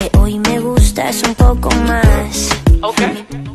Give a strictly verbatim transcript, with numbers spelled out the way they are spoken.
que hoy me gustas un poco más. Okay.